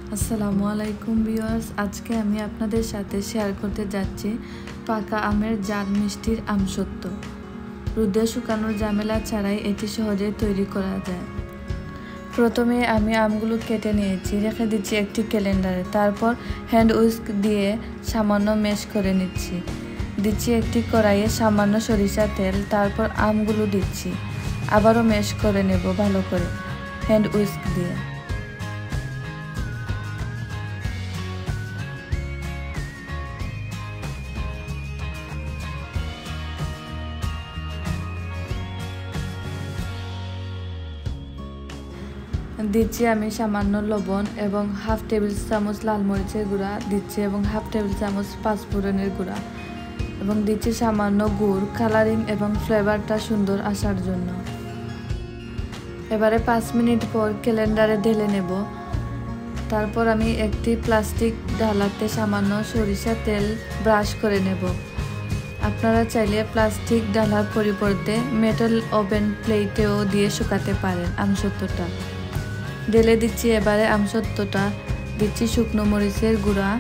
আসসালামু আলাইকুম ভিউয়ার্স, আজকে আমি আপনাদের সাথে শেয়ার করতে যাচ্ছি পাকা আমের জাল মিষ্টির আমসত্ত্ব। রোদে শুকানোর ঝামেলা ছাড়াই এটি সহজে তৈরি করা যায়। প্রথমে আমি আমগুলো কেটে নিয়েছি, রেখে দিচ্ছি একটি ক্যালেন্ডারে। তারপর হ্যান্ড উইস্ক দিয়ে সামান্য ম্যাশ করে দিচ্ছি একটি কড়াইয়ে সামান্য সরিষা তেল। তারপর আমগুলো দিচ্ছি, আবারও ম্যাশ করে নেব ভালো করে হ্যান্ড উইস্ক দিয়ে। দিচ্ছি আমি সামান্য লবণ এবং হাফ টেবিল চামচ লাল মরিচের গুঁড়া দিচ্ছি এবং হাফ টেবিল চামচ পাঁচফোড়নের গুঁড়া এবং দিচ্ছি সামান্য গুড়, কালারিং এবং ফ্লেভারটা সুন্দর আসার জন্য। এবারে 5 মিনিট পর ক্যালেন্ডারে ঢেলে নেব। তারপর আমি একটি প্লাস্টিক ডালাতে সামান্য সরিষা তেল ব্রাশ করে নেব। আপনারা চাইলে প্লাস্টিক ডালার পরিবর্তে মেটাল ওভেন প্লেটেও দিয়ে শুকাতে পারেন আমসত্ত্বটা। ঢেলে দিচ্ছি এবারে আমসত্ত্বটা, দিচ্ছি শুকনো মরিচের গুঁড়া।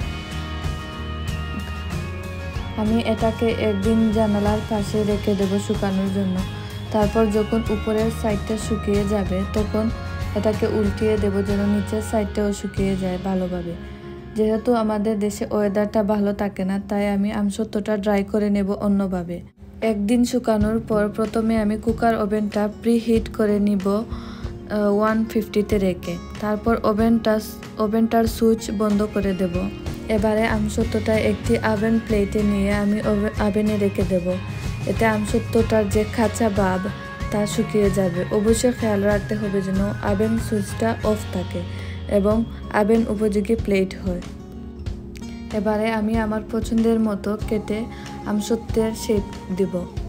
আমি এটাকে একদিন জানালার পাশে রেখে দেব শুকানোর জন্য। তারপর যখন উপরের সাইডটা শুকিয়ে যাবে তখন এটাকে উল্টিয়ে দেব যেন নিচের সাইডটাও শুকিয়ে যায় ভালোভাবে। যেহেতু আমাদের দেশে ওয়েদারটা ভালো থাকে না, তাই আমি আমসত্ত্বটা ড্রাই করে নেব অন্যভাবে। একদিন শুকানোর পর প্রথমে আমি কুকার ওভেনটা প্রিহিট করে নিব 150-তে রেখে। তারপর ওভেনটার সুইচ বন্ধ করে দেব। এবারে আমসত্ত্বটা একটি ওভেন প্লেটে নিয়ে আমি ওভেনে রেখে দেব। এতে আমসত্ত্বটার যে কাঁচা ভাব তা শুকিয়ে যাবে। অবশ্যই খেয়াল রাখতে হবে যেন ওভেন সুইচটা অফ থাকে এবং ওভেন উপযোগী প্লেট হয়। এবারে আমি আমার পছন্দের মতো কেটে আমসত্ত্বের শেপ দেব।